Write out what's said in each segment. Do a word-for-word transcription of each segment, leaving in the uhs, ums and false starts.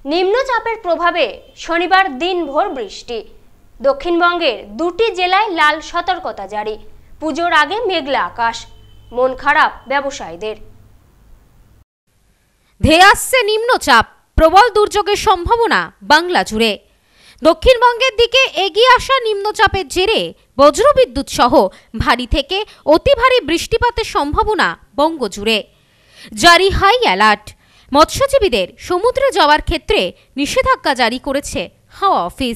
নিম্নচাপের প্রভাবে শনিবার দিনভর বৃষ্টি। দক্ষিণবঙ্গের দুটি জেলায় লাল সতর্কতা জারি। পুজোর আগে মেঘলা আকাশ, মন খারাপ ব্যবসায়ীদের। ধেয়ে আসছে নিম্নচাপ, প্রবল দুর্যোগের সম্ভাবনা বাংলা জুড়ে। দক্ষিণবঙ্গের দিকে এগিয়ে আসা নিম্নচাপের জেরে বজ্রবিদ্যুৎ সহ ভারী থেকে অতি ভারী বৃষ্টিপাতের সম্ভাবনা বঙ্গ জুড়ে। জারি হাই অ্যালার্ট। মৎস্যজীবীদের সমুদ্রে যাওয়ার ক্ষেত্রে নিষেধাজ্ঞা জারি করেছে হাওয়া অফিস।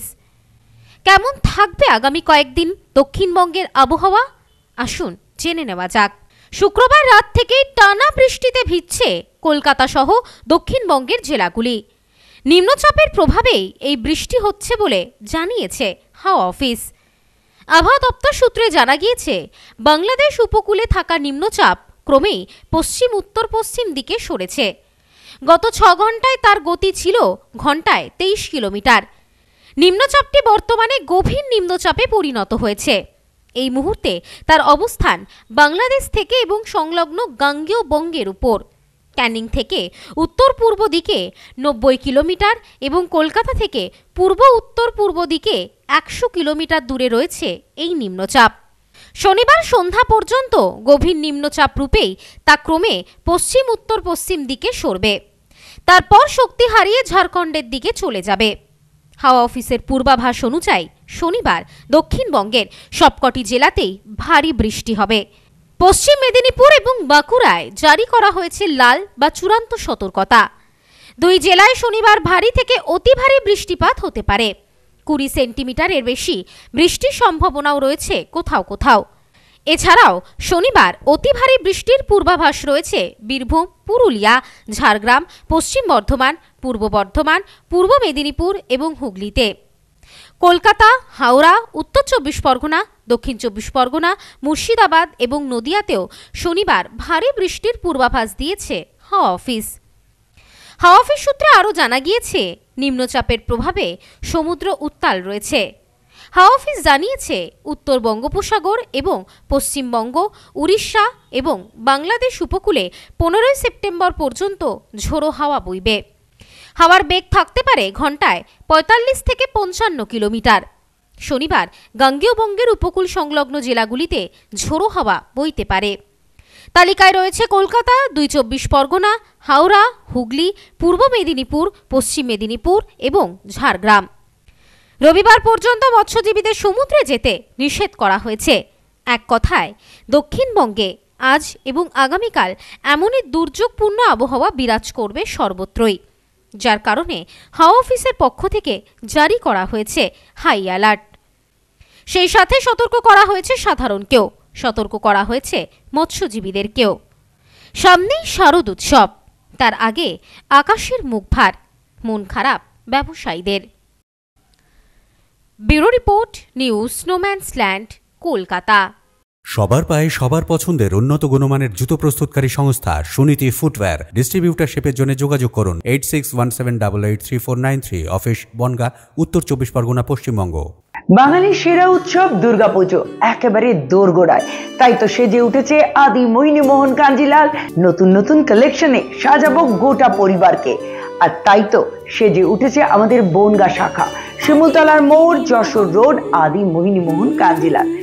কেমন থাকবে আগামী কয়েকদিন দক্ষিণবঙ্গের আবহাওয়া, আসুন জেনে নেওয়া যাক। শুক্রবার রাত থেকেই টানা বৃষ্টিতে ভিজছে কলকাতা সহ দক্ষিণবঙ্গের জেলাগুলি। নিম্নচাপের প্রভাবেই এই বৃষ্টি হচ্ছে বলে জানিয়েছে হাওয়া অফিস। আবহাওয়া দপ্তর সূত্রে জানা গিয়েছে, বাংলাদেশ উপকূলে থাকা নিম্নচাপ ক্রমেই পশ্চিম উত্তর পশ্চিম দিকে সরেছে। গত ছ ঘন্টায় তার গতি ছিল ঘন্টায় তেইশ কিলোমিটার। নিম্নচাপটি বর্তমানে গভীর নিম্নচাপে পরিণত হয়েছে। এই মুহূর্তে তার অবস্থান বাংলাদেশ থেকে এবং সংলগ্ন গাঙ্গেয় বঙ্গের উপর। ক্যানিং থেকে উত্তর পূর্ব দিকে নব্বই কিলোমিটার এবং কলকাতা থেকে পূর্ব উত্তর পূর্ব দিকে একশো কিলোমিটার দূরে রয়েছে এই নিম্নচাপ। শনিবার সন্ধ্যা পর্যন্ত গভীর নিম্নচাপ রূপেই তা ক্রমে পশ্চিম উত্তর পশ্চিম দিকে সরবে। তারপর শক্তি হারিয়ে ঝাড়খণ্ডের দিকে চলে যাবে। হাওয়া অফিসের পূর্বাভাস অনুযায়ী শনিবার দক্ষিণবঙ্গের সবকটি জেলাতেই ভারী বৃষ্টি হবে। পশ্চিম মেদিনীপুর এবং বাঁকুড়ায় জারি করা হয়েছে লাল বা চূড়ান্ত সতর্কতা। দুই জেলায় শনিবার ভারী থেকে অতি ভারী বৃষ্টিপাত হতে পারে। কুড়ি সেন্টিমিটারের বেশি বৃষ্টির সম্ভাবনাও রয়েছে কোথাও কোথাও। এছাড়াও শনিবার অতি ভারী বৃষ্টির পূর্বাভাস রয়েছে বীরভূম, পুরুলিয়া, ঝাড়গ্রাম, পশ্চিম বর্ধমান, পূর্ব বর্ধমান, পূর্ব মেদিনীপুর এবং হুগলিতে। কলকাতা, হাওড়া, উত্তর চব্বিশ পরগনা, দক্ষিণ চব্বিশ পরগনা, মুর্শিদাবাদ এবং নদিয়াতেও শনিবার ভারী বৃষ্টির পূর্বাভাস দিয়েছে হাওয়া অফিস। হাওয়া অফিস সূত্রে আরও জানা গিয়েছে, নিম্নচাপের প্রভাবে সমুদ্র উত্তাল রয়েছে। হাওয়া অফিস জানিয়েছে, উত্তর বঙ্গোপসাগর এবং পশ্চিমবঙ্গ, উড়িষ্যা এবং বাংলাদেশ উপকূলে পনেরোই সেপ্টেম্বর পর্যন্ত ঝোড়ো হাওয়া বইবে। হাওয়ার বেগ থাকতে পারে ঘন্টায় পঁয়তাল্লিশ থেকে পঞ্চান্ন কিলোমিটার। শনিবার গাঙ্গেয় বঙ্গের উপকূল সংলগ্ন জেলাগুলিতে ঝোড়ো হাওয়া বইতে পারে। তালিকায় রয়েছে কলকাতা, দুই চব্বিশ পরগনা, হাওড়া, হুগলি, পূর্ব মেদিনীপুর, পশ্চিম মেদিনীপুর এবং ঝাড়গ্রাম। রবিবার পর্যন্ত মৎস্যজীবীদের সমুদ্রে যেতে নিষেধ করা হয়েছে। এক কথায় দক্ষিণবঙ্গে আজ এবং আগামীকাল এমনই দুর্যোগপূর্ণ আবহাওয়া বিরাজ করবে সর্বত্রই, যার কারণে হাওয়া অফিসের পক্ষ থেকে জারি করা হয়েছে হাই অ্যালার্ট। সেই সাথে সতর্ক করা হয়েছে সাধারণকেও, সতর্ক করা হয়েছে মৎস্যজীবীদেরকেও। সামনেই শারদ উৎসব, তার আগে আকাশের মুখ ভার, মন খারাপ ব্যবসায়ীদের। Bureau report, news no man's land, Kolkata. সবার পায়ে সবার পছন্দের উন্নত গুণমানের জুতো প্রস্তুতকারী সংস্থা সুনীতি ফুটওয়্যার। ডিস্ট্রিবিউটারশিপের জন্য যোগাযোগ করুন eight six one seven double eight three four nine three. Office Bongaon, উত্তর চব্বিশ পরগনা, পশ্চিমবঙ্গ। বাঙালির সেরা উৎসব দুর্গাপুজো একেবারে দোরগোড়ায়, তাই তো সেজে উঠেছে আদি মোহিনী মোহন কাঞ্জিলাল। নতুন নতুন কালেকশনে সাজাবো গোটা পরিবারকে। আর তাই তো সেজে উঠেছে আমাদের বনগাঁ শাখা, শিমুলতলার মোড়, যশোর রোড, আদি মোহিনী মোহন কাঞ্জিলাল।